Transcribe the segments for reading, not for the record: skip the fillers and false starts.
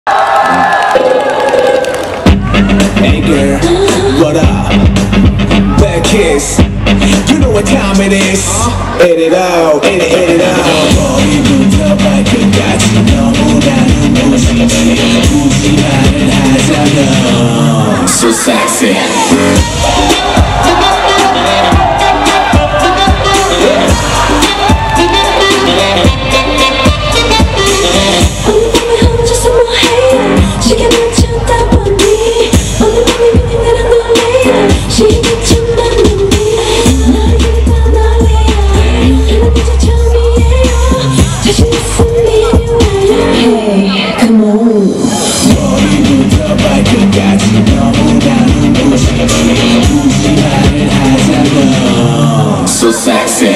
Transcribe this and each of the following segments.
Hey girl, what up? BADKIZ, you know what time it is. Hit it out, hit it out. 머리부터 발끝까지 너무나는 멋있지. 굳이 말을 하자면 So sexy. So sexy.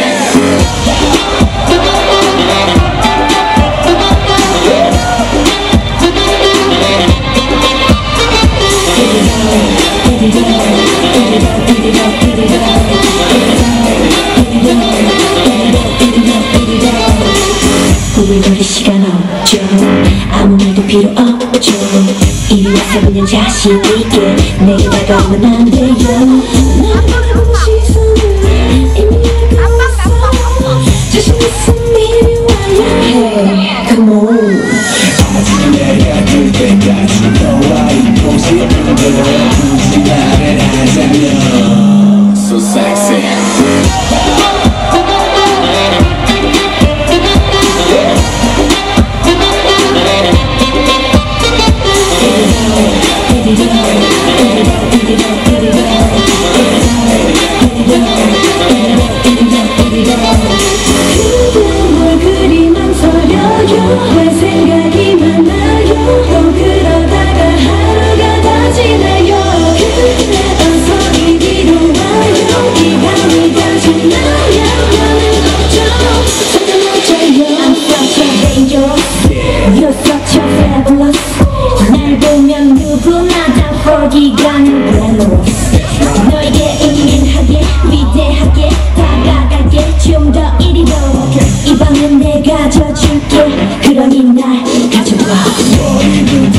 우리 시간 없죠. 아무 말도 필요 없죠. 이리 와서 그냥 자신 있게 내게 다가오면 안 돼요. 날 바라보는 시선을 이미 알고 있어. 자신 있으면 이리 와요. Hey, come on. 아직 내가 들 때까지 너와 있고 싶은데 굳이 말을 하자면 So sexy. 뭘 그리 망설여요. 왜 생각이 많아요. 또 그러다가 하루가 다 지나요. 그래 어서 이리로 와요. 이 밤이 다 지나면 나는 걱정 전혀 못해요. I'm such a dangerous. You're such a fabulous. 날 보면 누구나 다 포기가는 glamorous. 너에게 은근하게 위대하게 다가갈게. 좀 더 이리로 이 방은 내가 져줄게. 그러니 날 가져와.